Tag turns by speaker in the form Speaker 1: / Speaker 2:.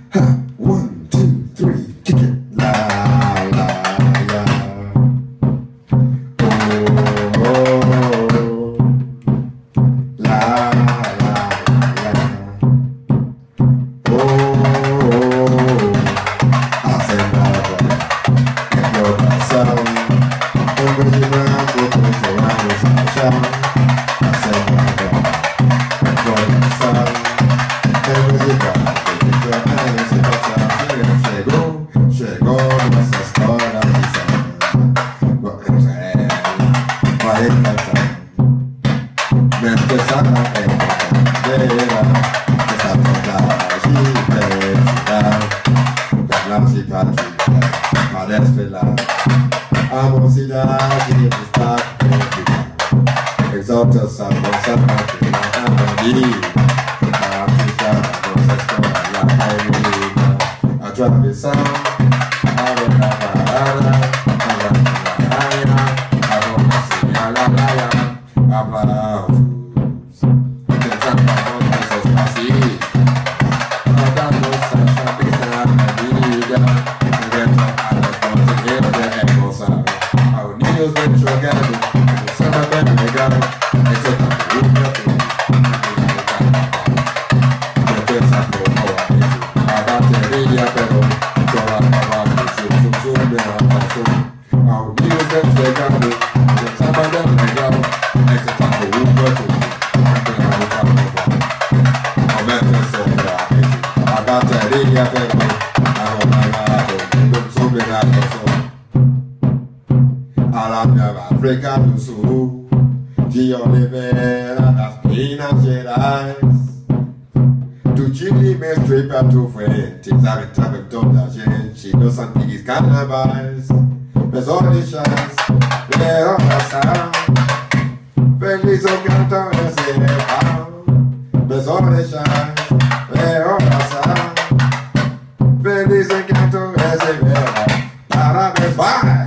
Speaker 1: Ha, 1, 2, 3, kick it. La la la. Oh, oh, la la la. Oh, hace nada que yo pasaba. Tengo llegando con todos allá. Hace nada que yo pasaba. Tengo llegando. Chegou nossa história vai cantar. Nessa bandeira, essa saudade felicidade, parece lá. A mocidade está comigo, exalta essa nossa pátria, a vida, a nossa história é linda, atravessar. África do Sul, de Oliveira das Minas Gerais, do Chile mesmo para tu frente, sabe toda a gente dos antigos carnavais, meus orixás, de oração, feliz o canto esse refrão, meus orixás, de oração, feliz o canto esse refrão, parabéns, vai!